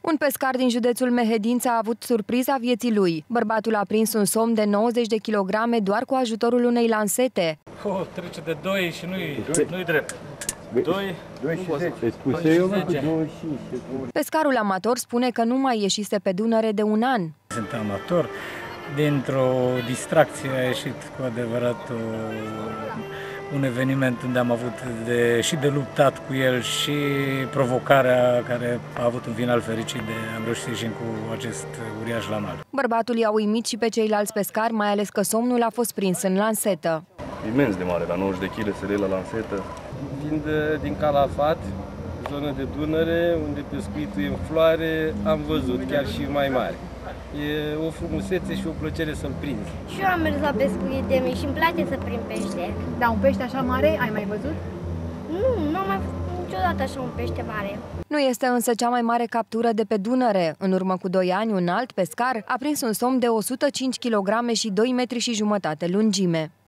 Un pescar din județul Mehedința a avut surpriza vieții lui. Bărbatul a prins un somn de 90 de kilograme doar cu ajutorul unei lansete. Trece de 2 și nu-i drept. 2 și 10. Pescarul amator spune că nu mai ieșise pe Dunăre de un an. Sunt amator. Dintr-o distracție a ieșit cu adevărat un eveniment unde am avut și de luptat cu el și provocarea care a avut un final fericit de am reușit să ieșim cu acest uriaș la mal. Bărbatul i-a uimit și pe ceilalți pescari, mai ales că somnul a fost prins în lansetă. Imens de mare, la 90 de kg să le la lansetă. Vin din Calafat, zonă de Dunăre, unde pescuitul e în floare, am văzut chiar și mai mare. E o frumusețe și o plăcere să-l prinzi. Și eu am mers la pescuit de mic și îmi place să prind pește. Da, un pește așa mare ai mai văzut? Nu am mai văzut niciodată așa un pește mare. Nu este însă cea mai mare captură de pe Dunăre. În urmă cu 2 ani, un alt pescar a prins un somn de 105 kg și 2,5 metri lungime.